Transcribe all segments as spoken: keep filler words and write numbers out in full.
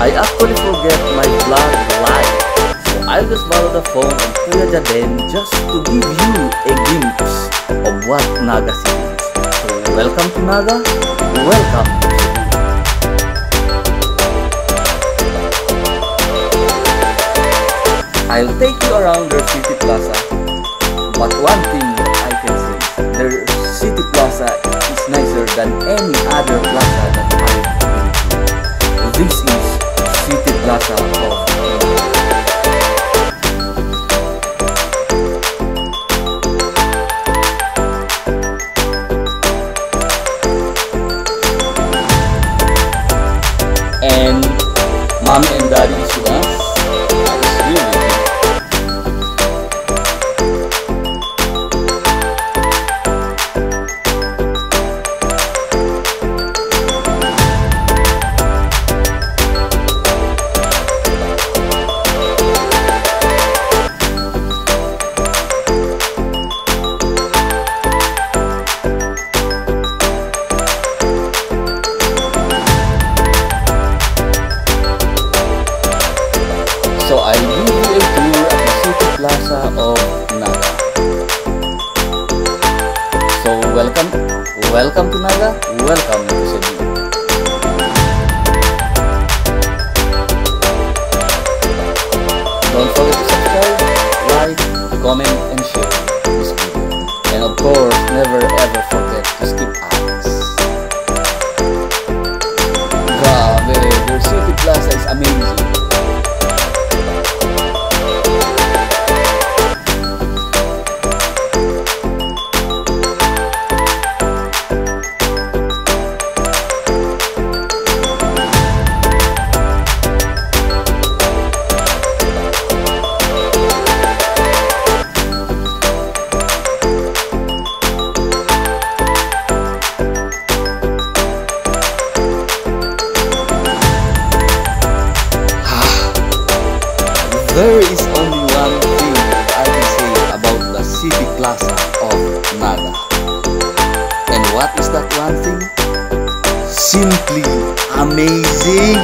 I actually forget my vlog live, so I'll just borrow the phone of Kuya Jaden just to give you a glimpse of what Naga City is. So welcome to Naga, welcome to Cebu. I'll take you around their City Plaza, but one thing that I can say is their City Plaza is nicer than any other plaza that I've been to. This is City Plaza of Naga. And mommy and daddy is with us. It's really good. So I'll give you a tour at the City Plaza of Naga. So welcome, welcome to Naga, welcome to Cebu. Don't forget to subscribe, like, comment, and share this video. And of course, never ever forget to skip ads. Grabe, their City Plaza is amazing. There is only one thing I can say about the City Plaza of Naga. And what is that one thing? Simply amazing!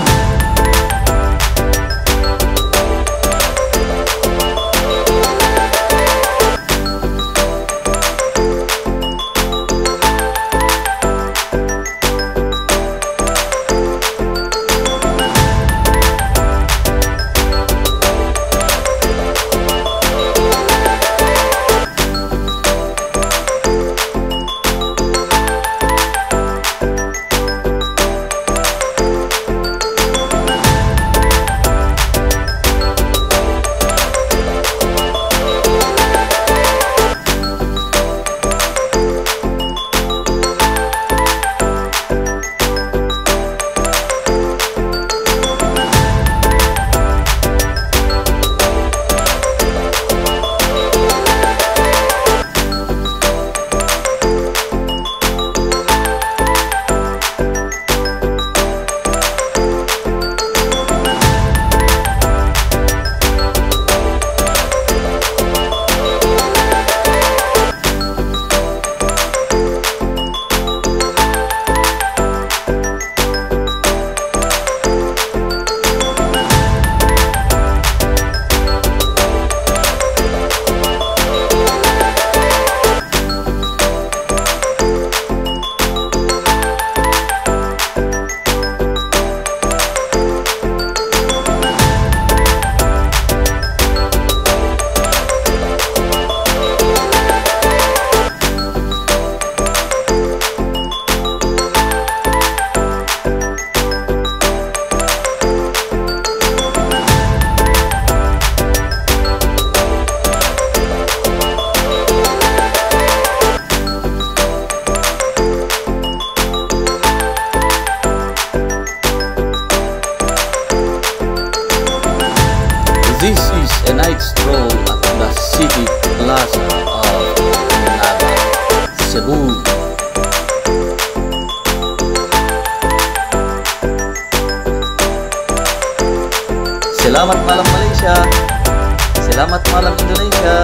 This is a night stroll at the City Plaza of Naga, Cebu. Selamat malam Malaysia. Selamat malam Indonesia.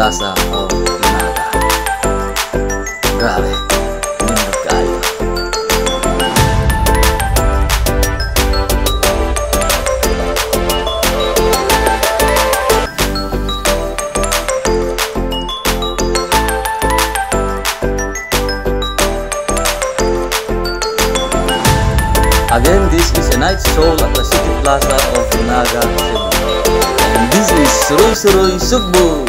Plaza of Naga. Grabe, nindot kaayo. Again, this is a night stroll at the City Plaza of Naga, Cebu. And this is Suroy Suroy Cebu.